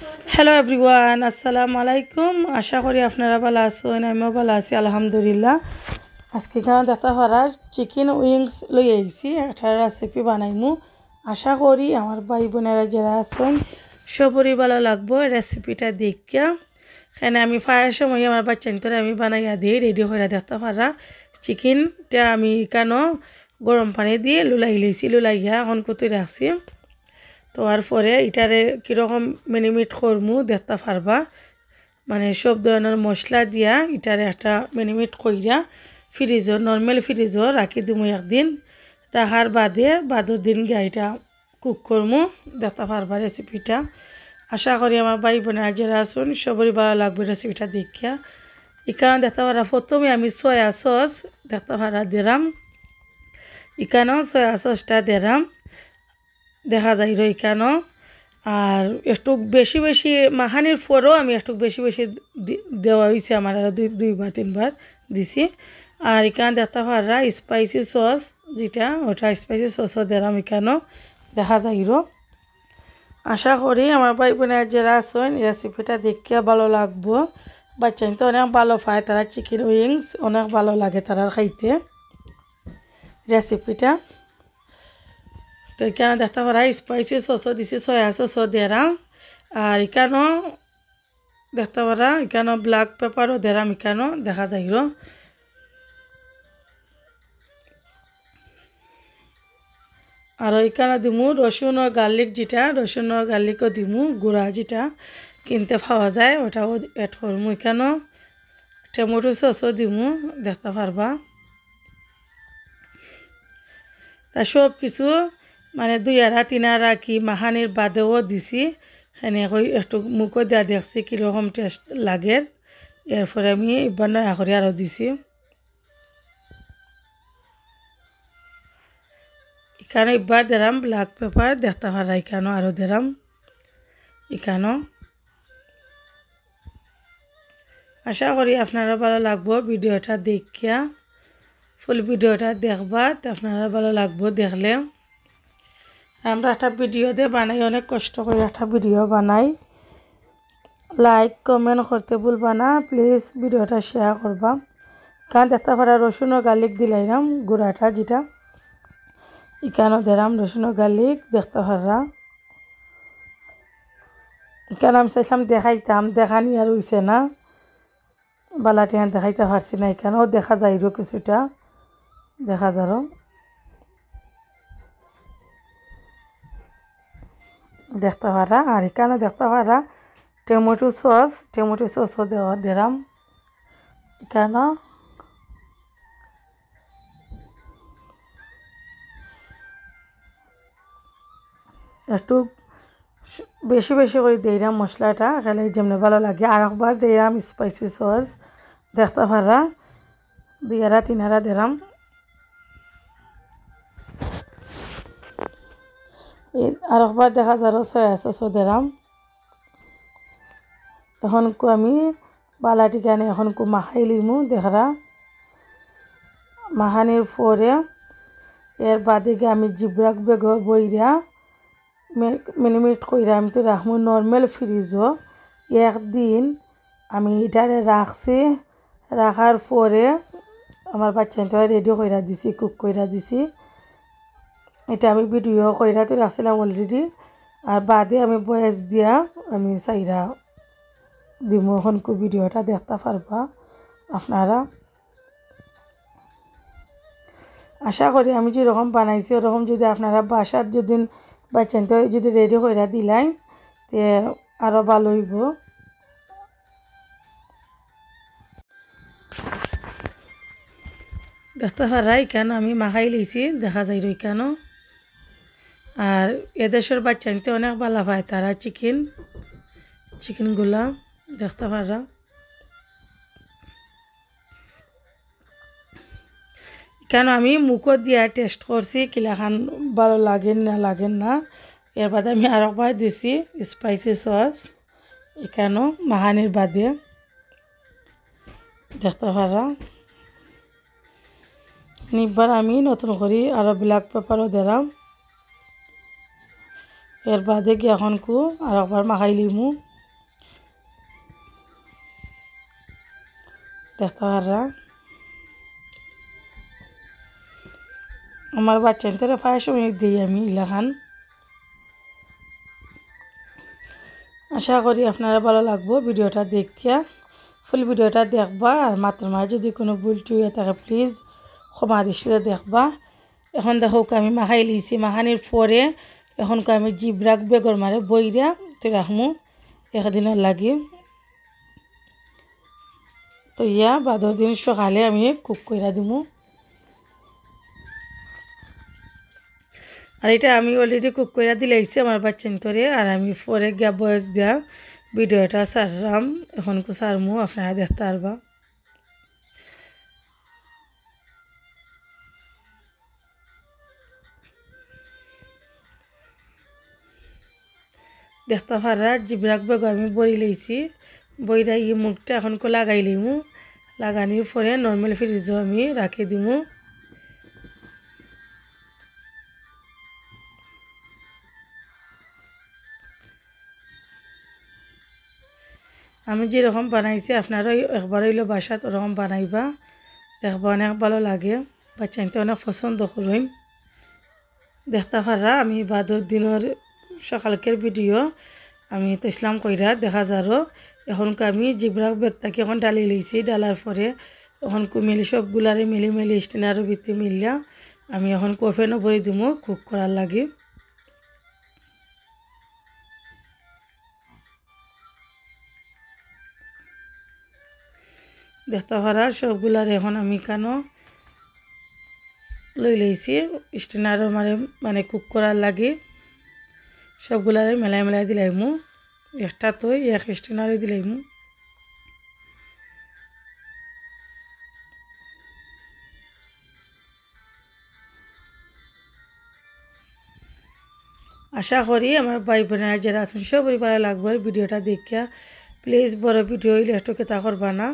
Hello everyone, আসসালামু আলাইকুম। আশা করি আপনারা ভালো আছেন, আমিও ভালো আছি আলহামদুলিল্লাহ। আজকে এখানে দেখা হওয়ার চিকেন উইংস লই আইছি, একটা রেসিপি বানাইমু। আশা করি আমার ভাই বোনেরা যারা আছেন সবরই ভালো লাগবো রেসিপিটা দেখিয়া। এখানে আমি ফায়ার সময় আমার বাচ্চান্তরে আমি বানাইয়া দিই, রেডি করে দেখতে পারা। চিকেনটা আমি কেন গরম পানি দিয়ে লুলাই লইছি, লুলাইয়া এখন কুতি রাখছি। তো আর পরে এটারে কীরকম মিনিমিট করমু দেখতে পারবা, মানে সব ধরনের মশলা দিয়া এটারে একটা মিনিমিট কইরা ফ্রিজও নর্মাল ফ্রিজও রাখি দিমু একদিন। রাখার বাদর দিন গিয়া এটা কুক করমু, দেখতে পারবা রেসিপিটা। আশা করি আমার ভাই বোনেরা যারা আছেন সবরই ভালো লাগবে রেসিপিটা দেখিয়া। এখানে দেখতে পারা প্রথমে আমি সয়া সস দেখতে পারা দিলাম, এখানেও সয়া সসটা দিলাম দেখা যায় এখানেও। আর একটু বেশি বেশি মাখানির পরেও আমি একটু বেশি বেশি দেওয়া হয়েছে, আমার আরও দুইবার তিনবার দিছি। আর এখানে দেখতে পারা স্পাইসি সস যেটা, ওটা স্পাইসি সসও দিলাম এখানেও দেখা যায়। আশা করি আমার ভাই বোনের যারা আছেন রেসিপিটা দেখিয়া ভালো লাগবো। বাচ্চা তো অনেক ভালো পায়, তারা চিকেন উইংস অনেক ভালো লাগে তারা খাইতে রেসিপিটা। তো এখানে দেখতে পারা স্পাইসি সসও দিছি, সয়া সসও দিলাম। আর এখানেও দেখতে পারা এখানেও ব্ল্যাক পেপারও দিলাম, এখানেও দেখা যায়। আর এখানে দিমু রসুন ও গার্লিক, যেটা রসুন ও গার্লিকও দিমু গুঁড়া যেটা কিনতে পাওয়া যায় ওটাও অ্যাড করমু। এখানেও টমেটো সসও দিমু দেখতে পারবা। তা সব কিছু মানে 2 আড়া 3 আড়া কি মাখানির বাদেও দিছি। এখানে একটু মুখও দেওয়া দেখছি কীরকম টেস্ট লাগে, এরপরে আমি এবার নয়া করে আরও দিছি। এখানে এবার দিলাম ব্ল্যাক পেপার দেখতে পারা, এখানেও আরও দিলাম। এখানেও আশা করি আপনারা ভালো লাগবো ভিডিওটা দেখিয়া, ফুল ভিডিওটা দেখবা, আপনারা ভালো লাগবো দেখলে। আমরা একটা ভিডিও দিয়ে বানাই, অনেক কষ্ট করে একটা ভিডিও বানাই। লাইক কমেন্ট করতে ভুলবা না প্লিজ, ভিডিওটা শেয়ার করবা। কারণ দেখতে পারা রসুন ও গার্লিক দিলাম গুঁড়াটা যেটা, এখানেও দিলাম রসুন ও গার্লিক দেখতে পারা। এখানে আমি চাইছিলাম দেখাইতাম, দেখানি আর হইছে না, বালাটি দেখাইতে পারছি না। এখানেও দেখা যায় কিছুটা দেখা যারো দেখতে পারা। আর এখানে দেখতে পারা টমেটো সসও দেওয়া দিলাম এখানে। একটু বেশি বেশি করে দিলাম মশলাটা, খেলে যেমনি ভালো লাগে। আর একবার দিলাম স্পাইসি সস দেখতে পারা 2 আড়া 3 আড়া দিলাম। আর একবার দেখা যারো সয়া সসও দিলাম। এখন আমি বালাটিখানে এখন মাখাই লিমু দেখরা। মাখানির পরে এর বাদে গিয়ে আমি জিব্রাক বেগ বইরা মিনিমিট কইরা আমি তো রাখবো নর্মাল ফ্রিজও একদিন। আমি এটারে রাখছি, রাখার পরে আমার বাচ্চাটা রেডি কইরা দিছি, কুক কইরা দিছি। এটা আমি ভিডিও কইরা তো রাখছিলাম অলরেডি। আর বাদে আমি বয়েস দিয়া আমি চাইরা দিমু, এখন ভিডিওটা দেখতে পারবা আপনারা। আশা করি আমি যেরকম বানাইছি ওরকম যদি আপনারা বাসার যদি বাচ্চান তো যদি রেডি করে দিলাই তে আরও ভালো হইব। দেখতে পারা এখানে আমি মাখাই লইছি দেখা যায় এখানেও। আর এদেশের বাচ্চান তো অনেক ভালো পায় তারা চিকেনগুলা দেখতে পারা। কেন আমি মুখত দিয়া টেস্ট করছি কিলাখান ভালো লাগেন না। এর বাদে আমি আরেকবার দিছি স্পাইসি সস এখানেও মাখানির বাদে দেখতে পারা। এবার আমি নতুন করে আরও ব্ল্যাক পেপারও দিলাম। এর বাদে কি এখন আরেকবার মাখাই লিমু। দেখতে পারা আমার বাচ্চাদের প্রায় সময় দিই আমি ইলাখান। আশা করি আপনারা ভালো লাগবো ভিডিওটা দেখিয়া। ফুল ভিডিওটা দেখবা আর মাত্র মাঝে যদি কোনো ভুল টুয়ে থাকে প্লিজ ক্ষমা দৃষ্টিতে দেখবা। এখন দেখো আমি মাখাই লিছি, মাখানির পরে এখন আমি জিব রাখবে গরমারে বইরা তো রাখমু একদিনের লাগি। তো ইয়া বাদর দিন সকালে আমি কুক করে দিমু। আর এটা আমি অলরেডি কুক করে দিলাইছি আমার বাচ্চান করে। আর আমি পরে গিয়া বয়স দিয়া ভিডিওটা সারলাম, এখন সারমু আপনারা দেখতে পারবা। দেখতে পারা জিবরাক বেগ আমি বই লইছি, বইরা এই মুখটা এখন লাগাই লিমু। লাগানির পরে নর্মাল ফ্রিজও আমি রাখি দিমু। আমি যেরকম বানাইছি আপনারা একবার হইলো বাসাত ওরকম বানাইবা, দেখবা অনেক ভালো লাগে, বাচ্চাইতে অনেক পছন্দ করুন। দেখতে পারা আমি বাদর দিনের সকালকের ভিডিও আমি তো ইসলাম কইরা দেখা যারো। এখন আমি জিব্রাক বেগটাকে এখন ডালি লইছি, ডালার পরে এখন মিলি সবগুলারে মিলি মিলি স্টেনারও ভিতরে মিললা আমি এখন ওভেনও ভরে দিমু কুক করার লাগে। দেখতে পারা সবগুলার এখন আমি কেন লই লইছি স্টেনারও মানে কুক করার লাগে। সবগুলারে মেলাই মেলাই দিলাইমু, একটা তো এক স্টেনারে দিলাইমু। আশা করি আমার ভাই বোনেরা যারা আছেন সবই ভালো লাগবে ভিডিওটা দেখিয়া। প্লিজ বড় ভিডিও হইলে একটু কেতা করবা না,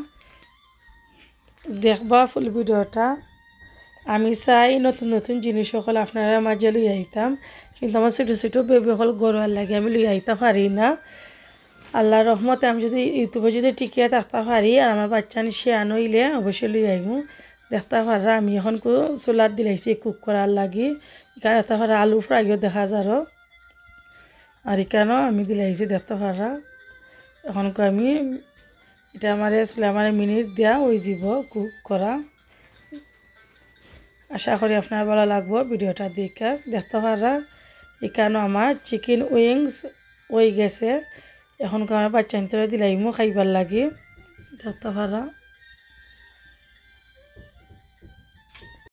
দেখবা ফুল ভিডিওটা। আমি চাই নতুন নতুন জিনিস সকল আপনারা মাঝে লই আইতাম, কিন্তু আমার ছোটো ছোটো বেবি হল গড়ার লাগে আমি লই আইতে পারি না। আল্লাহর রহমতে আমি যদি ইউটিউবে যদি টিকিয়ে থাকতে পারি আর আমার বাচ্চা শেয়ান হইলে অবশ্যই লই আইমু। দেখতে পারা আমি এখন চুলার দিলাইছি কুক করার লাগি, এখানে দেখতে পারা আলু ফ্রাইও দেখা যারো। আর এখানেও আমি দিলাইছি দেখতে পারা। এখন আমি এটা আমার মিনিট দেওয়া ওই যাব কুক করা। আশা করি আপনার ভালো লাগবো ভিডিওটা দেখে। দেখতে পারা এখানেও আমার চিকেন উইংস হয়ে গেছে, এখন আমার বাচ্চা দিলাইমু খাইবার লাগে। দেখতে পারা